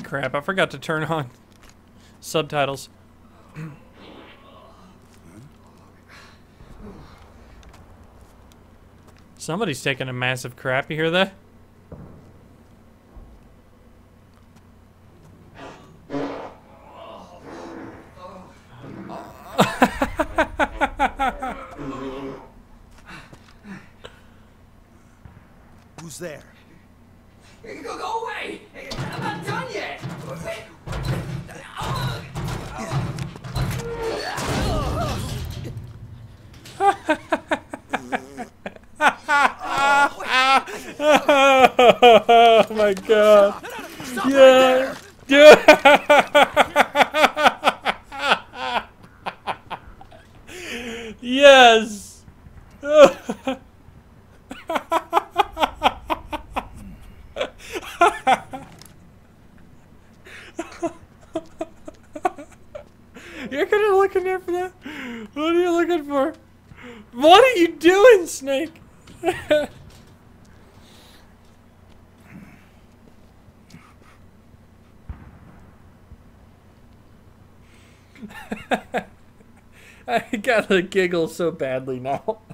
crap. I forgot to turn on subtitles. Somebody's taking a massive crap. You hear that? Who's there? Go away! I'm not done yet! Oh my god. Yeah. Yes. You're gonna look in there for that? What are you looking for? What are you doing, Snake? I gotta giggle so badly now.